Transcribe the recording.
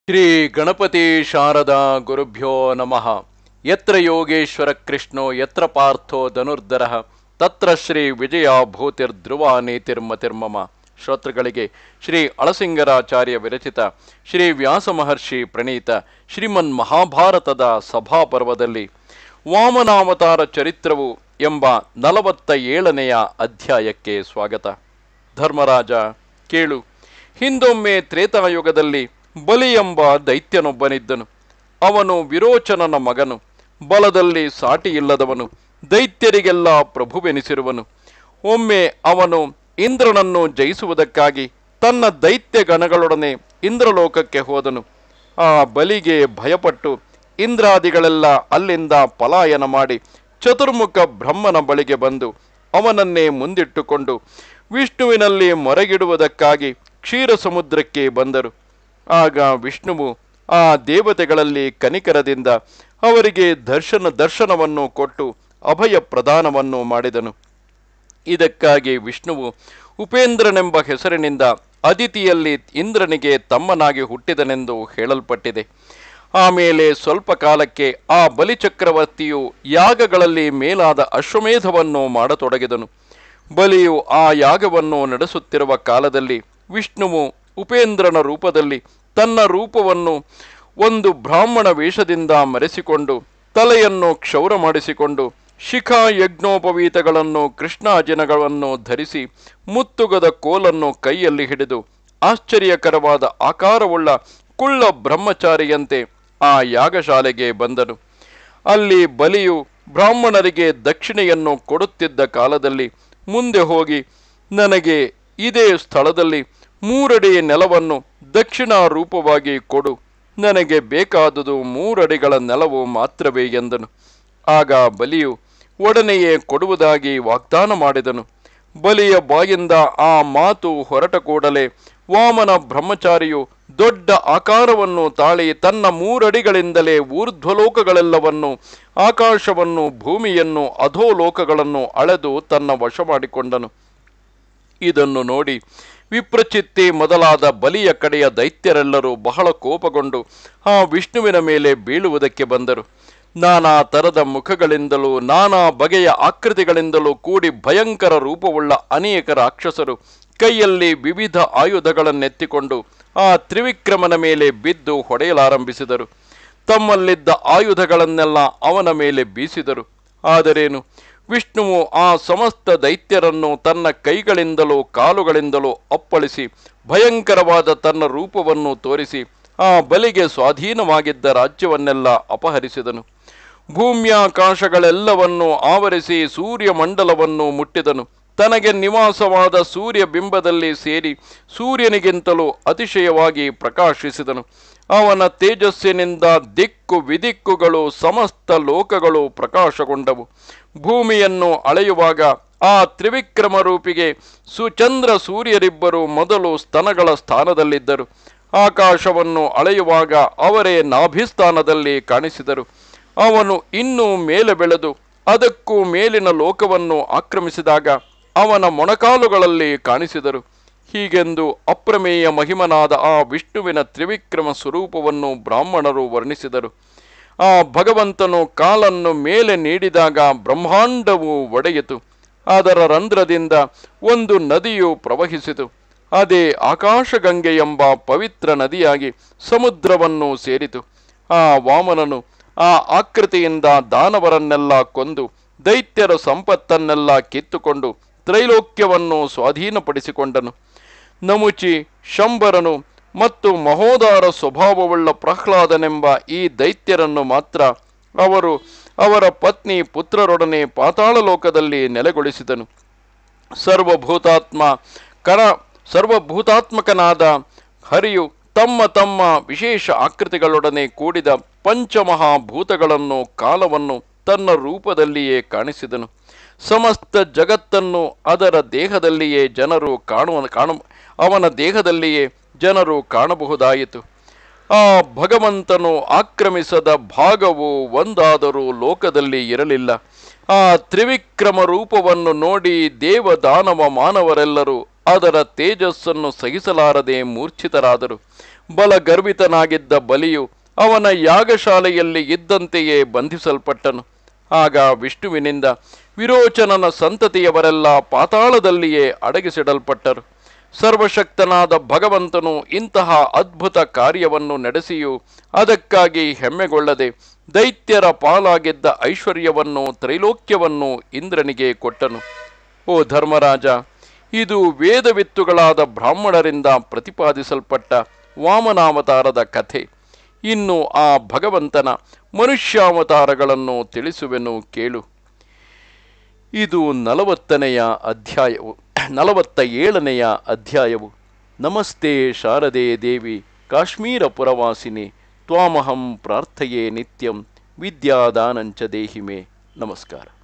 ಶ್ರೀ ಗಣಪತಿ ಶಾರದಾ ಗುರುಭ್ಯೋ ನಮಃ. ಯತ್ರ ಯೋಗೇಶ್ವರ ಕೃಷ್ಣೋ ಯತ್ರ ಪಾರ್ಥೋ ಧನುರ್ಧರಃ ತತ್ರ ಶ್ರೀ ವಿಜಯ ಭೂತಿರ್ಧ್ರುವ ನೀತಿರ್ಮತಿರ್ಮಮ. ಶ್ರೋತೃಗಳಿಗೆ ಶ್ರೀ ಅಳಸಿಂಗರಾಚಾರ್ಯ ವಿರಚಿತ ಶ್ರೀ ವ್ಯಾಸ ಮಹರ್ಷಿ ಪ್ರಣೀತ ಶ್ರೀಮನ್ ಮಹಾಭಾರತದ ಸಭಾಪರ್ವದಲ್ಲಿ ವಾಮನಾವತಾರ ಚರಿತ್ರವು ಎಂಬ 47ನೆಯ ಅಧ್ಯಾಯಕ್ಕೆ ಸ್ವಾಗತ. ಧರ್ಮರಾಜ, ಕೇಳು. ಹಿಂದೊಮ್ಮೆ ತ್ರೇತಾಯುಗದಲ್ಲಿ ಬಲಿ ಎಂಬ ದೈತ್ಯನೊಬ್ಬನಿದ್ದನು. ಅವನು ವಿರೋಚನನ ಮಗನು, ಬಲದಲ್ಲಿ ಸಾಟಿಯಿಲ್ಲದವನು, ದೈತ್ಯರಿಗೆಲ್ಲ ಪ್ರಭುವೆನಿಸಿರುವನು. ಒಮ್ಮೆ ಅವನು ಇಂದ್ರನನ್ನು ಜಯಿಸುವುದಕ್ಕಾಗಿ ತನ್ನ ದೈತ್ಯ ಗಣಗಳೊಡನೆ ಇಂದ್ರಲೋಕಕ್ಕೆ ಹೋದನು. ಆ ಬಲಿಗೆ ಭಯಪಟ್ಟು ಇಂದ್ರಾದಿಗಳೆಲ್ಲ ಅಲ್ಲಿಂದ ಪಲಾಯನ ಮಾಡಿ ಚತುರ್ಮುಖ ಬ್ರಹ್ಮನ ಬಳಿಗೆ ಬಂದು ಅವನನ್ನೇ ಮುಂದಿಟ್ಟುಕೊಂಡು ವಿಷ್ಣುವಿನಲ್ಲಿ ಮೊರೆಗಿಡುವುದಕ್ಕಾಗಿ ಕ್ಷೀರ ಸಮುದ್ರಕ್ಕೆ ಬಂದರು. ಆಗ ವಿಷ್ಣುವು ಆ ದೇವತೆಗಳಲ್ಲಿ ಕನಿಕರದಿಂದ ಅವರಿಗೆ ದರ್ಶನವನ್ನು ಕೊಟ್ಟು ಅಭಯ ಪ್ರದಾನವನ್ನು ಮಾಡಿದನು. ಇದಕ್ಕಾಗಿ ವಿಷ್ಣುವು ಉಪೇಂದ್ರನೆಂಬ ಹೆಸರಿನಿಂದ ಅದಿತಿಯಲ್ಲಿ ಇಂದ್ರನಿಗೆ ತಮ್ಮನಾಗಿ ಹುಟ್ಟಿದನೆಂದು ಹೇಳಲ್ಪಟ್ಟಿದೆ. ಆಮೇಲೆ ಸ್ವಲ್ಪ ಕಾಲಕ್ಕೆ ಆ ಬಲಿಚಕ್ರವರ್ತಿಯು ಯಾಗಗಳಲ್ಲಿ ಮೇಲಾದ ಅಶ್ವಮೇಧವನ್ನು ಮಾಡತೊಡಗಿದನು. ಬಲಿಯು ಆ ಯಾಗವನ್ನು ನಡೆಸುತ್ತಿರುವ ಕಾಲದಲ್ಲಿ ವಿಷ್ಣುವು ಉಪೇಂದ್ರನ ರೂಪದಲ್ಲಿ ತನ್ನ ರೂಪವನ್ನು ಒಂದು ಬ್ರಾಹ್ಮಣ ವೇಷದಿಂದ ಮರೆಸಿಕೊಂಡು ತಲೆಯನ್ನು ಕ್ಷೌರ ಮಾಡಿಸಿಕೊಂಡು ಶಿಖಾ ಯಜ್ಞೋಪವೀತಗಳನ್ನು ಕೃಷ್ಣಾಜಿನಗಳನ್ನು ಧರಿಸಿ ಮುತ್ತುಗದ ಕೋಲನ್ನು ಕೈಯಲ್ಲಿ ಹಿಡಿದು ಆಶ್ಚರ್ಯಕರವಾದ ಆಕಾರವುಳ್ಳ ಕುಳ್ಳ ಬ್ರಹ್ಮಚಾರಿಯಂತೆ ಆ ಯಾಗಶಾಲೆಗೆ ಬಂದನು. ಅಲ್ಲಿ ಬಲಿಯು ಬ್ರಾಹ್ಮಣರಿಗೆ ದಕ್ಷಿಣೆಯನ್ನು ಕೊಡುತ್ತಿದ್ದ ಕಾಲದಲ್ಲಿ ಮುಂದೆ ಹೋಗಿ, ನನಗೆ ಇದೇ ಸ್ಥಳದಲ್ಲಿ 3 ಅಡಿ ನೆಲವನ್ನು ದಕ್ಷಿಣ ರೂಪವಾಗಿ ಕೊಡು, ನನಗೆ ಬೇಕಾದುದು 3 ಅಡಿಗಳ ನೆಲವು ಮಾತ್ರವೇ ಎಂದನು. ಆಗ ಬಲಿಯು ಒಡನೆಯೇ ಕೊಡುವುದಾಗಿ ವಾಗ್ದಾನ ಮಾಡಿದನು. ಬಲಿಯ ಬಾಯಿಂದ ಆ ಮಾತು ಹೊರಟ ಕೂಡಲೇ ವಾಮನ ಬ್ರಹ್ಮಚಾರಿಯು ದೊಡ್ಡ ಆಕಾರವನ್ನು ತಾಳಿ ತನ್ನ 3 ಅಡಿಗಳಿಂದಲೇ ಊರ್ಧ್ವಲೋಕಗಳೆಲ್ಲವನ್ನು, ಆಕಾಶವನ್ನು, ಭೂಮಿಯನ್ನು, ಅಧೋಲೋಕಗಳನ್ನು ಅಳೆದು ತನ್ನ ವಶ ಮಾಡಿಕೊಂಡನು. ಇದನ್ನು ನೋಡಿ ವಿಪ್ರಚಿತ್ತಿ ಮೊದಲಾದ ಬಲಿಯ ಕಡೆಯ ದೈತ್ಯರೆಲ್ಲರೂ ಬಹಳ ಕೋಪಗೊಂಡು ಆ ವಿಷ್ಣುವಿನ ಮೇಲೆ ಬೀಳುವುದಕ್ಕೆ ಬಂದರು. ನಾನಾ ತರದ ಮುಖಗಳಿಂದಲೂ ನಾನಾ ಬಗೆಯ ಆಕೃತಿಗಳಿಂದಲೂ ಕೂಡಿ ಭಯಂಕರ ರೂಪವುಳ್ಳ ಅನೇಕ ರಾಕ್ಷಸರು ಕೈಯಲ್ಲಿ ವಿವಿಧ ಆಯುಧಗಳನ್ನೆತ್ತಿಕೊಂಡು ಆ ತ್ರಿವಿಕ್ರಮನ ಮೇಲೆ ಬಿದ್ದು ಹೊಡೆಯಲಾರಂಭಿಸಿದರು. ತಮ್ಮಲ್ಲಿದ್ದ ಆಯುಧಗಳನ್ನೆಲ್ಲ ಅವನ ಮೇಲೆ ಬೀಸಿದರು. ಆದರೇನು, ವಿಷ್ಣುವು ಆ ಸಮಸ್ತ ದೈತ್ಯರನ್ನು ತನ್ನ ಕೈಗಳಿಂದಲೂ ಕಾಲುಗಳಿಂದಲೂ ಅಪ್ಪಳಿಸಿ ಭಯಂಕರವಾದ ತನ್ನ ರೂಪವನ್ನು ತೋರಿಸಿ ಆ ಬಲಿಗೆ ಸ್ವಾಧೀನವಾಗಿದ್ದ ರಾಜ್ಯವನ್ನೆಲ್ಲ ಅಪಹರಿಸಿದನು. ಭೂಮ್ಯಾಕಾಶಗಳೆಲ್ಲವನ್ನು ಆವರಿಸಿ ಸೂರ್ಯಮಂಡಲವನ್ನು ಮುಟ್ಟಿದನು. ತನಗೆ ನಿವಾಸವಾದ ಸೂರ್ಯ ಬಿಂಬದಲ್ಲಿ ಸೇರಿ ಸೂರ್ಯನಿಗಿಂತಲೂ ಅತಿಶಯವಾಗಿ ಪ್ರಕಾಶಿಸಿದನು. ಅವನ ತೇಜಸ್ಸಿನಿಂದ ದಿಕ್ಕು ವಿದಿಕ್ಕುಗಳು ಸಮಸ್ತ ಲೋಕಗಳು ಪ್ರಕಾಶಗೊಂಡವು. ಭೂಮಿಯನ್ನು ಅಳೆಯುವಾಗ ಆ ತ್ರಿವಿಕ್ರಮ ರೂಪಿಗೆ ಸುಚಂದ್ರ ಸೂರ್ಯರಿಬ್ಬರು ಮೊದಲು ಸ್ತನಗಳ ಸ್ಥಾನದಲ್ಲಿದ್ದರು. ಆಕಾಶವನ್ನು ಅಳೆಯುವಾಗ ಅವರೇ ನಾಭಿಸ್ಥಾನದಲ್ಲಿ ಕಾಣಿಸಿದರು. ಅವನು ಇನ್ನೂ ಮೇಲೆ ಬೆಳೆದು ಅದಕ್ಕೂ ಮೇಲಿನ ಲೋಕವನ್ನು ಆಕ್ರಮಿಸಿದಾಗ ಅವನ ಮೊಣಕಾಲುಗಳಲ್ಲಿ ಕಾಣಿಸಿದರು. ಹೀಗೆಂದು ಅಪ್ರಮೇಯ ಮಹಿಮನಾದ ಆ ವಿಷ್ಣುವಿನ ತ್ರಿವಿಕ್ರಮ ಸ್ವರೂಪವನ್ನು ಬ್ರಾಹ್ಮಣರು ವರ್ಣಿಸಿದರು. ಆ ಭಗವಂತನು ಕಾಲನ್ನು ಮೇಲೆ ನೀಡಿದಾಗ ಬ್ರಹ್ಮಾಂಡವು ಒಡೆಯಿತು. ಅದರ ರಂಧ್ರದಿಂದ ಒಂದು ನದಿಯು ಪ್ರವಹಿಸಿತು. ಅದೇ ಆಕಾಶಗಂಗೆ ಎಂಬ ಪವಿತ್ರ ನದಿಯಾಗಿ ಸಮುದ್ರವನ್ನು ಸೇರಿತು. ಆ ವಾಮನನು ಆ ಆಕೃತಿಯಿಂದ ದಾನವರನ್ನೆಲ್ಲ ಕೊಂದು ದೈತ್ಯರ ಸಂಪತ್ತನ್ನೆಲ್ಲ ಕಿತ್ತುಕೊಂಡು ತ್ರೈಲೋಕ್ಯವನ್ನು ಸ್ವಾಧೀನಪಡಿಸಿಕೊಂಡನು. ನಮುಚಿ, ಶಂಬರನು ಮತ್ತು ಮಹೋದಾರ ಸ್ವಭಾವವುಳ್ಳ ಪ್ರಹ್ಲಾದನೆಂಬ ಈ ದೈತ್ಯರನ್ನು ಮಾತ್ರ ಅವರು ಅವರ ಪತ್ನಿ ಪುತ್ರರೊಡನೆ ಪಾತಾಳ ಲೋಕದಲ್ಲಿ ನೆಲೆಗೊಳಿಸಿದನು. ಸರ್ವಭೂತಾತ್ಮಕನಾದ ಹರಿಯು ತಮ್ಮ ತಮ್ಮ ವಿಶೇಷ ಆಕೃತಿಗಳೊಡನೆ ಕೂಡಿದ ಪಂಚಮಹಾಭೂತಗಳನ್ನು ಕಾಲವನ್ನು ತನ್ನ ರೂಪದಲ್ಲಿಯೇ ಕಾಣಿಸಿದನು. ಸಮಸ್ತ ಜಗತ್ತನ್ನು ಅದರ ದೇಹದಲ್ಲಿಯೇ ಅವನ ದೇಹದಲ್ಲಿಯೇ ಜನರು ಕಾಣಬಹುದಾಯಿತು. ಆ ಭಗವಂತನು ಆಕ್ರಮಿಸದ ಭಾಗವು ಒಂದಾದರೂ ಲೋಕದಲ್ಲಿ ಇರಲಿಲ್ಲ. ಆ ತ್ರಿವಿಕ್ರಮ ರೂಪವನ್ನು ನೋಡಿ ದೇವದಾನವ ಮಾನವರೆಲ್ಲರೂ ಅದರ ತೇಜಸ್ಸನ್ನು ಸಹಿಸಲಾರದೆ ಮೂರ್ಛಿತರಾದರು. ಬಲಗರ್ವಿತನಾಗಿದ್ದ ಬಲಿಯು ಅವನ ಯಾಗಶಾಲೆಯಲ್ಲಿ ಇದ್ದಂತೆಯೇ ಬಂಧಿಸಲ್ಪಟ್ಟನು. ಆಗ ವಿಷ್ಣುವಿನಿಂದ ವಿರೋಚನನ ಸಂತತಿಯವರೆಲ್ಲ ಪಾತಾಳದಲ್ಲಿಯೇ ಅಡಗಿಸಿಡಲ್ಪಟ್ಟರು. ಸರ್ವಶಕ್ತನಾದ ಭಗವಂತನು ಇಂತಹ ಅದ್ಭುತ ಕಾರ್ಯವನ್ನು ನಡೆಸಿಯೂ ಅದಕ್ಕಾಗಿ ಹೆಮ್ಮೆಗೊಳ್ಳದೆ ದೈತ್ಯರ ಪಾಲಾಗಿದ್ದ ಐಶ್ವರ್ಯವನ್ನು ತ್ರೈಲೋಕ್ಯವನ್ನು ಇಂದ್ರನಿಗೆ ಕೊಟ್ಟನು. ಓ ಧರ್ಮರಾಜ, ಇದು ವೇದವಿತ್ತುಗಳಾದ ಬ್ರಾಹ್ಮಣರಿಂದ ಪ್ರತಿಪಾದಿಸಲ್ಪಟ್ಟ ವಾಮನಾವತಾರದ ಕಥೆ. ಇನ್ನು ಆ ಭಗವಂತನ ಮನುಷ್ಯಾವತಾರಗಳನ್ನು ತಿಳಿಸುವೆನು ಕೇಳು. ಇದು 47ನೆಯ ಅಧ್ಯಾಯವು. ನಮಸ್ತೆ ಶಾರದೆ ದೇವಿ ಕಾಶ್ಮೀರ ಪುರವಾಸಿನಿ ತ್ವಾಮಹಂ ಪ್ರಾರ್ಥಯೇ ನಿತ್ಯಂ ವಿದ್ಯಾದಾನಂಚ ದೇಹಿಮೆ. ನಮಸ್ಕಾರ.